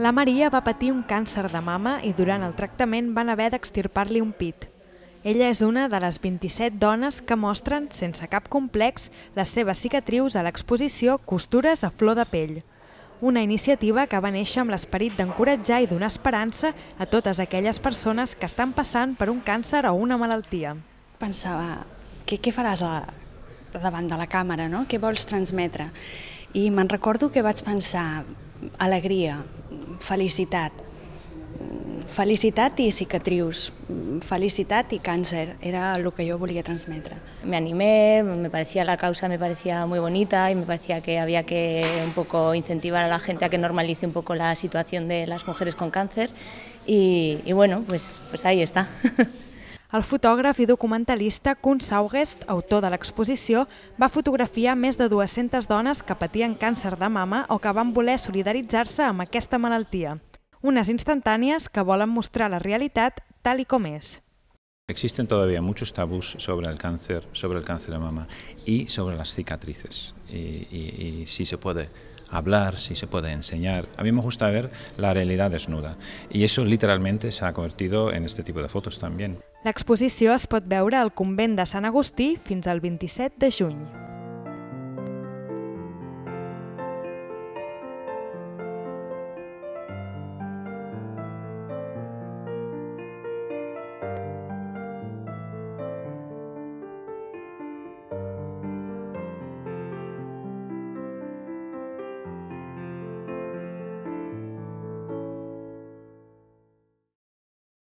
La Maria va patir un càncer de mama i durant el tractament van haver d'extirpar-li un pit. Ella és una de les 27 dones que mostren, sense cap complex, les seves cicatrius a l'exposició Costures a flor de pell. Una iniciativa que va néixer amb l'esperit d'encoratjar i donar esperança a totes aquelles persones que estan passant per un càncer o una malaltia. Pensava, què faràs davant de la càmera, no? Què vols transmetre? I me'n recordo que vaig pensar alegria, felicitat, felicitat i cicatrius, felicitat i càncer, era el que jo volia transmetre. Me animé, la causa me parecía muy bonita y me parecía que había que un poco incentivar a la gente a que normalice un poco la situación de las mujeres con cáncer y bueno, pues ahí está. El fotògraf i documentalista Koen Saugest, autor de l'exposició, va fotografiar més de 200 dones que patien càncer de mama o que van voler solidaritzar-se amb aquesta malaltia. Unes instantànies que volen mostrar la realitat tal i com és. Existen todavía muchos tabús sobre el cáncer de mama y sobre las cicatrices. Y si se puede hablar, si se puede enseñar. A mí me gusta ver la realidad desnuda y eso literalmente se ha convertido en este tipo de fotos también. L'exposició es pot veure al convent de Sant Agustí fins al 27 de juny.